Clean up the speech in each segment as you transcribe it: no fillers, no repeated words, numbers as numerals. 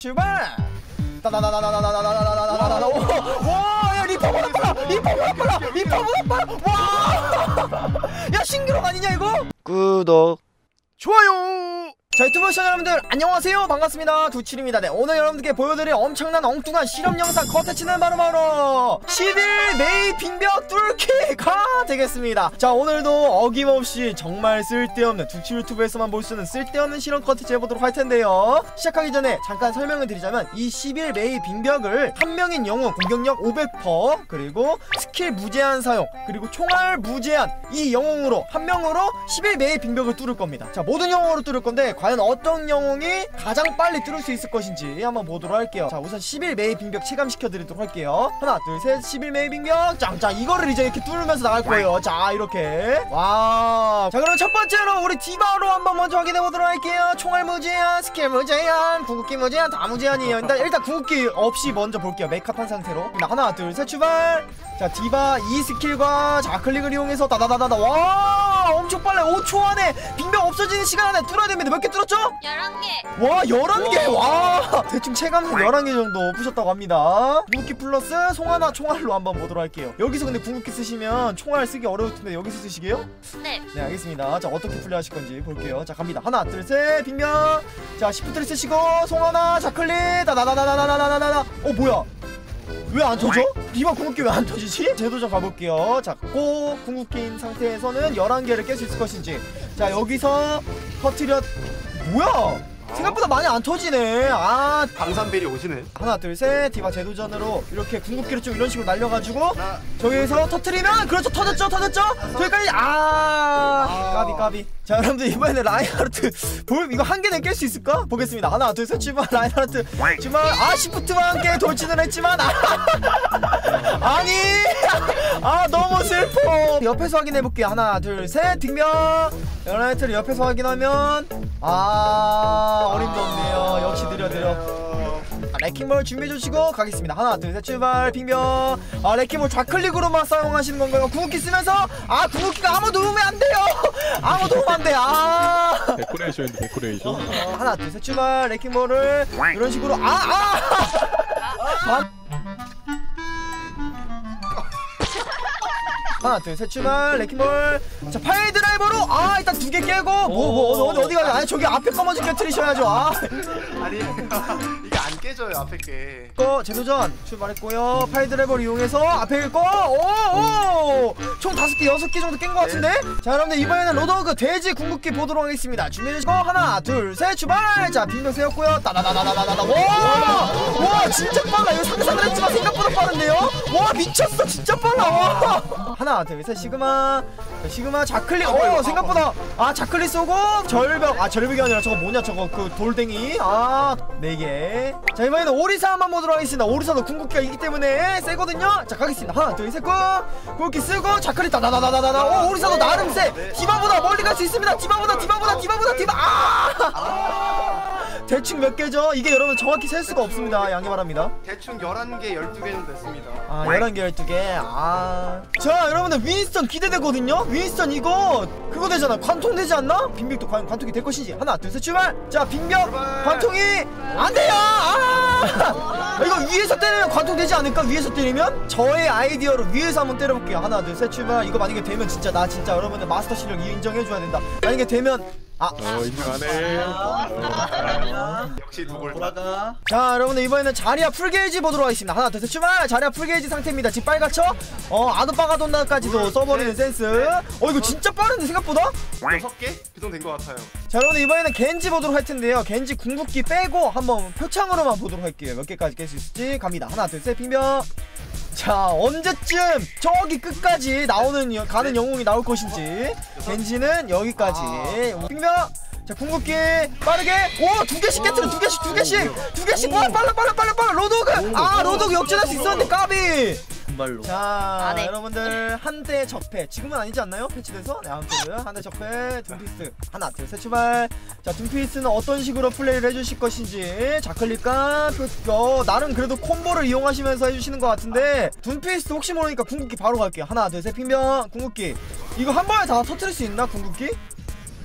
출발. 따다다다다다다다다다다다다. 와, 야 리퍼보다 빨라. 리퍼보다 빨라. 와. 야 신기록 아니냐 이거? 구독 좋아요. 자, 유튜브 시청자 여러분들 안녕하세요, 반갑습니다. 두칠입니다. 네, 오늘 여러분들께 보여드릴 엄청난 엉뚱한 실험 영상 컨텐츠는 바로 10일 메이 빙벽 뚫기가 되겠습니다. 자, 오늘도 어김없이 정말 쓸데없는 두칠 유튜브에서만 볼 수 있는 쓸데없는 실험 컨텐츠 해보도록 할 텐데요. 시작하기 전에 잠깐 설명을 드리자면 이 10일 메이 빙벽을 한 명인 영웅 공격력 500% 그리고 스킬 무제한 사용 그리고 총알 무제한 이 영웅으로 한 명으로 10일 메이 빙벽을 뚫을 겁니다. 자, 모든 영웅으로 뚫을 건데 과연 어떤 영웅이 가장 빨리 뚫을 수 있을 것인지 한번 보도록 할게요. 자, 우선 10일 메이 빙벽 체감시켜 드리도록 할게요. 하나 둘셋 10일 메이 빙벽 짱. 자, 이거를 이제 이렇게 뚫으면서 나갈 거예요. 자, 이렇게 와. 자, 그럼 첫 번째로 우리 디바로 한번 먼저 확인해 보도록 할게요. 총알 무제한, 스킬 무제한, 궁극기 무제한, 다 무제한이에요. 일단 궁극기 없이 먼저 볼게요. 메카 탄 상태로. 하나 둘셋 출발. 자, 디바 2스킬과 좌클릭을 이용해서 다다다다다. 와, 엄청 빨라. 5초 안에 빙벽 없어지는 시간 안에 뚫어야 됩니다. 몇 개 뚫었죠? 11개. 와, 11개. 와, 대충 체감상 11개 정도 부셨다고 합니다. 궁극기 플러스 송하나 총알로 한번 보도록 할게요. 여기서 근데 궁극기 쓰시면 총알 쓰기 어려울 텐데 여기서 쓰시게요? 네. 네, 알겠습니다. 자, 어떻게 플레이하실 건지 볼게요. 자, 갑니다. 하나 둘셋 빙벽. 자, 시프트를 쓰시고 송하나 좌클릭 다다다다다다다다다. 뭐야, 왜 안 터져? 디바 궁극기 왜 안 터지지? 제도전 가볼게요. 자, 꼭 궁극기인 상태에서는 11개를 깰 수 있을 것인지. 자, 여기서 터트려. 뭐야, 생각보다 많이 안 터지네. 아, 방산벨이 오시네. 하나 둘셋 디바 제도전으로 이렇게 궁극기를 좀 이런 식으로 날려가지고 저기에서 터트리면 그렇죠, 터졌죠. 저기까지. 까비. 자, 여러분들 이번에는 라인하르트 이거 한 개는 깰 수 있을까? 보겠습니다. 하나 둘셋 출발. 라인하르트 출발. 시프트와 함께 돌진을 했지만 아니 너무 슬퍼. 옆에서 확인해볼게요. 하나 둘셋 빙벽. 라인하르트를 옆에서 확인하면 어림도 없네요. 역시 느려. 레킹볼 준비해주시고 가겠습니다. 하나 둘셋 출발. 빙벽. 레킹볼 좌클릭으로만 사용하시는 건가요? 궁극기 쓰면서 궁극기가 아무 도움이 안 돼요. 아무 도움 안 돼. 데코레이션인데 데코레이션. 하나 둘셋 출발. 레킹볼을 이런 식으로 하나 둘셋 출발. 레킹볼. 자, 파일 드라이버로 일단 2개 깨고 어디가. 아니, 저기 앞에 거 먼저 깨트리셔야죠. 아니 이게 안 깨져요, 앞에 게. 제도전 출발했고요. 파일 드라이버를 이용해서 앞에 거 총 5개 6개 정도 깬 것 같은데. 자, 여러분들 이번에는 로드호그 돼지 궁극기 보도록 하겠습니다. 준비해주시고 하나 둘셋 출발. 자, 빙벽 세웠고요. 따다다다다다다. 와, 진짜 빨라. 이거 상상을 했지만 생각보다 빠른데요. 와, 미쳤어. 진짜 빨라. 하나 둘셋 시그마. 시그마 좌클릭. 생각보다 좌클릭 쏘고 절벽이 아니라 저거 뭐냐, 저거 그 돌덩이. 4개. 자, 이번에는 오리사 한번 보도록 하겠습니다. 오리사도 궁극기가 있기 때문에 세거든요. 자, 가겠습니다. 하나 둘셋 궁극기 쓰고 좌클릭 다다다다다다. 오리사도 나름 세. 디바보다 멀리 갈 수 있습니다. 디바보다. 대충 몇 개죠? 이게 여러분 정확히 셀 수가 없습니다. 양해 바랍니다. 대충 11개 12개는 됐습니다. 11개 12개. 자, 여러분들 윈스턴 기대되거든요. 윈스턴 이거 그거 되잖아. 관통 되지 않나? 빙벽도 과연 관통이 될 것인지. 하나 둘셋 출발. 자, 빙벽 관통이 안 돼요. 이거 위에서 때리면 관통 되지 않을까? 위에서 때리면? 저의 아이디어로 위에서 한번 때려볼게요. 하나 둘셋 출발. 이거 만약에 되면 진짜 여러분들 마스터 실력 인정해줘야 된다. 만약에 되면 인정하네. 역시 두골. 자, 여러분들 이번에는 자리야 풀게이지 보도록 하겠습니다. 하나 둘셋 출발. 자리야 풀게이지 상태입니다. 지금 빨갛죠? 아도빠가돈나까지도 써버리는 센스. 이거 진짜 빠른데 생각보다? 6개? 그 정도 된 것 같아요. 자, 여러분들 이번에는 겐지 보도록 할 텐데요. 겐지 궁극기 빼고 한번 표창으로만 보도록 할게요. 몇 개까지 깰 수 있을지. 갑니다. 하나 둘셋 빙벽. 자, 언제쯤 저기 끝까지 가는 영웅이 나올 것인지. 겐지는 여기까지. 빙벽. 자, 궁극기 빠르게. 2개씩 깨트려. 2개씩. 와, 빨라. 로드호그. 로드호그 역전할 수 있었는데 까비. 정말로. 자, 네. 여러분들 한대 적패. 지금은 아니지 않나요? 패치돼서? 네, 아무튼 한대 적패. 둠피스트. 하나 둘셋 출발. 자, 둠피스트는 어떤 식으로 플레이를 해주실 것인지. 좌클릭과 나름 그래도 콤보를 이용하시면서 해주시는 것 같은데, 둠피스트 혹시 모르니까 궁극기 바로 갈게요. 하나 둘셋 빙벽. 궁극기 이거 한 번에 다 터뜨릴 수 있나? 궁극기?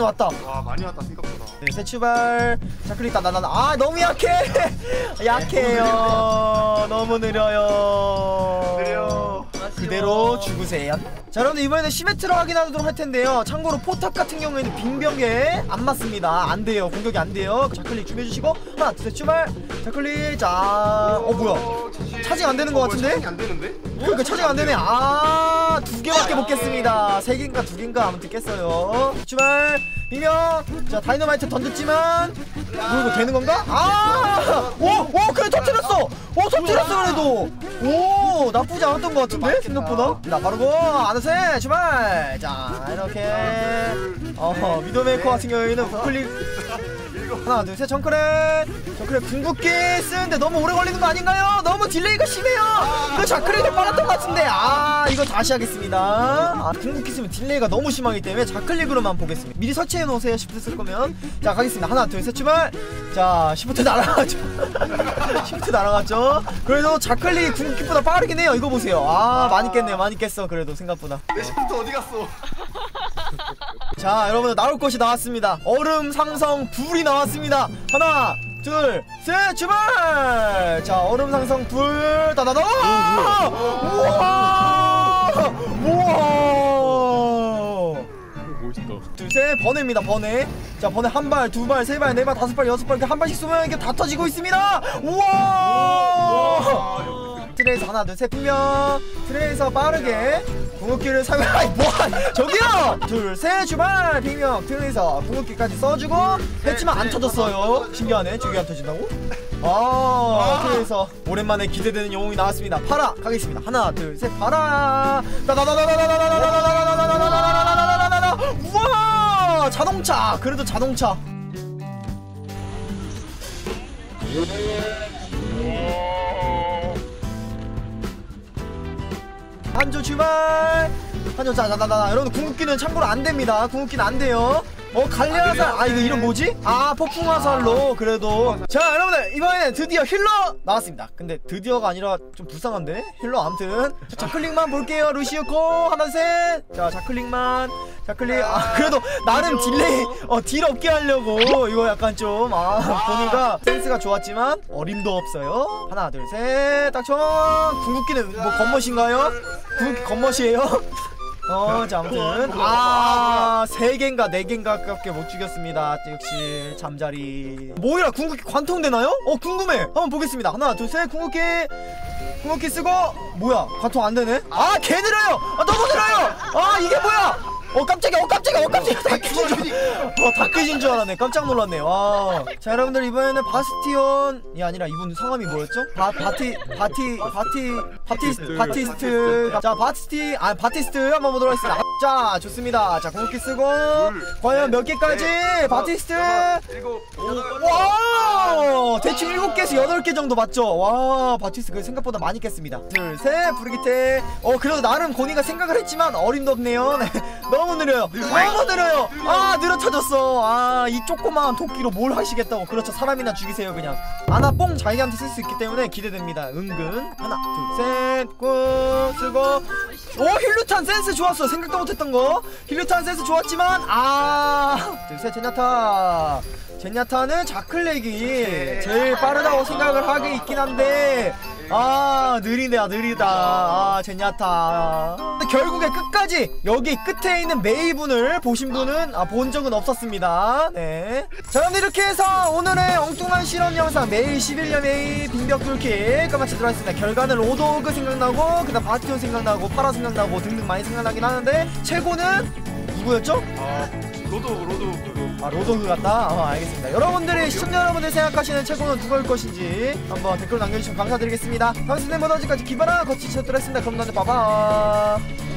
자클린 왔다. 와 많이 왔다 생각보다. 네, 새 출발. 자클린 있다. 아 너무 약해. 약해요. 너무 느려요. 느려. 그대로 죽으세요. 자 여러분들 이번에는 시메트라 확인하도록 할 텐데요. 참고로 포탑 같은 경우에는 빙벽에 안 맞습니다. 안 돼요. 공격이 안 돼요. 자클릭 준비해주시고 하나 둘 셋 출발. 자클릭 자 뭐야 차징 안 되는 것 같은데? 차징이 안 되는데? 그러니까 차징 안 되네. 아, 2개밖에 못 깼습니다. 3개인가 2개인가 아무튼 깼어요. 출발. 비명. 자, 다이너마이트 던졌지만 뭐 이거 되는 건가? 아! 오, 그래 터뜨렸어. 오, 터뜨렸어 그래도. 오, 나쁘지 않았던 것 같은데 생각보다. 자, 바르고 아느새 출발. 자, 이렇게 미도메이커 같은 경우에는 우클릭 하나 둘 셋 정크렛 궁극기 쓰는데 너무 오래 걸리는 거 아닌가요? 너무 딜레이가 심해요. 이거 자크렛이 빨랐던 것 같은데. 아 이거 다시 하겠습니다. 아 궁극기 쓰면 딜레이가 너무 심하기 때문에 자클릭으로만 보겠습니다. 미리 설치해 놓으세요. 시프트 쓸 거면. 자 가겠습니다. 하나 둘 셋 출발. 자 시프트 날아갔죠. 시프트 날아갔죠. 그래도 자클릭이 궁극기보다 빠르긴 해요. 이거 보세요. 아 많이 깼네요. 많이 깼어. 그래도 생각보다. 내 시프트 어디 갔어? 자 여러분들 나올 것이 나왔습니다. 얼음 상성 불이 나왔습니다. 하나 둘 셋 출발. 자 얼음 상성 불 따다다. 우와 멋있다. 둘 셋 번외입니다. 번외. 자 번외 한 발 두 발 세 발 네 발 다섯 발 여섯 발 이렇게 한 발씩 쏘면 이게 다 터지고 있습니다. 우와 트레이서 하나 둘 셋 분명 트레이서 빠르게 궁극기를 사용. 아이 뭐야 저기요 둘 셋 출발. 빙명 트레이서 궁극기까지 써주고 했지만 안 터졌어요. 신기하네. 저기 안 터진다고? 아 트레이서 오랜만에 기대되는 영웅이 나왔습니다. 파라 가겠습니다. 하나 둘 셋 파라. 우와 자동차. 그래도 자동차. 한조 출발. 한조 자자자자. 여러분 궁극기는 참고로 안 됩니다. 궁극기는 안 돼요. 갈리아살. 아, 이거 이름 뭐지? 아, 폭풍화살로. 그래도 자, 여러분들 이번에는 드디어 힐러 나왔습니다. 근데 드디어가 아니라 좀 불쌍한데? 힐러 아무튼 자클릭만 볼게요. 루시우코 하나 셋. 자, 자클릭만. 자클릭. 아, 그래도 나름 딜레이 딜 없게 하려고 이거 약간 좀 보니까 센스가 좋았지만 어림도 없어요. 하나 둘 셋. 딱총. 궁극기는 뭐 겉멋인가요? 궁극기 겉멋이에요? 자, 아무튼 3개인가 4개인가 가깝게 못 죽였습니다. 역시 잠자리. 뭐야, 궁극기 관통되나요? 궁금해. 한번 보겠습니다. 하나 둘 셋. 궁극기 쓰고. 뭐야, 관통 안되네? 개 느려요. 너무 느려요. 이게 뭐야. 깜짝이야. 다크진 줄 알았네. 깜짝 놀랐네. 와. 자, 여러분들 이번에는 바스티온이 아니라 이분 성함이 뭐였죠? 바티스트. 자, 바티스트 한번 보도록 하겠습니다. 자, 좋습니다. 자, 궁극기 쓰고 과연 몇 개까지? 바티스트. 와, 대충 7개에서 8개 정도 맞죠? 와, 바티스트 그 생각보다 많이 깼습니다. 둘, 셋. 브리기테. 그래도 나름 고니가 생각을 했지만 어림도 없네요. 네. 너무 느려요. 느려쳐졌어. 이 조그마한 도끼로 뭘 하시겠다고. 그렇죠, 사람이나 죽이세요 그냥. 뽕 자기한테 쓸 수 있기 때문에 기대됩니다. 은근. 하나 둘 셋. 꾹 쓰고. 힐루탄 센스 좋았어. 생각도 못했던 거. 힐루탄 센스 좋았지만 둘 셋. 제냐타는 자클렉이 제일 빠르다고 생각을 하게 있긴 한데 느리다. 제냐타. 결국에 끝까지 여기 끝에 있는 메이분을 보신 분은 본 적은 없었습니다. 네. 자, 그럼 이렇게 해서 오늘의 엉뚱한 실험 영상 메이 11년 메이 빙벽 뚫기 끝마치도록 하겠습니다. 결과는 로드호그 생각나고 그다음 바스티온 생각나고 파라 생각나고 등등 많이 생각나긴 하는데 최고는 누구였죠? 로드호그 같다? 알겠습니다. 여러분들이 시청자 여러분들 생각하시는 최고는 누구일 것인지 한번 댓글 남겨주시면 감사드리겠습니다. 당신의 모든 언제까지 기바라 거치셨더랬습니다. 그럼 나는 봐봐.